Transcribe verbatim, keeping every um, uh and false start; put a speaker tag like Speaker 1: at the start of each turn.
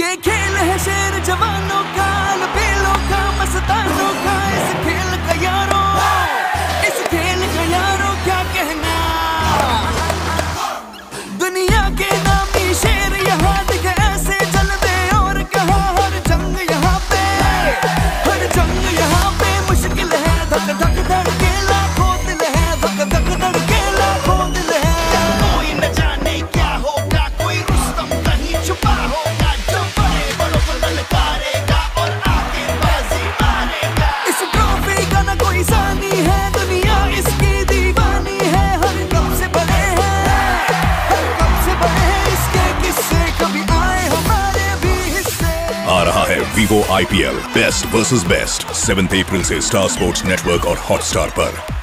Speaker 1: ये खेल है शेर जवानों का, लबेलों का, मस्तानों का, इस खेल का यारों, इस खेल का यारों क्या कहना। दुनिया के नामी शेर यहाँ दिखे ऐसे चल दे, और कहा हर जंग यहाँ पे, हर जंग यहाँ पे मुश्किल है। धक धक धड़के लाखों दिल है, धक धक धड़के लाखों दिल है। कोई न जाने क्या होगा, कोई रुस्तम कहीं छुपा होगा, जो बड़े बड़ों को ललकारेगा और आगे बाजी मारेगा। इस ट्रॉफी का न कोई सानी है, दुनिया इसकी दीवानी है। हर कब से बड़े हैं, हर कब से बड़े हैं, इसके किस्से कभी आए हमारे भी हिस्से।
Speaker 2: आ रहा है Vivo I P L best versus best, seventh April से स्टार स्पोर्ट्स नेटवर्क और हॉटस्टार पर।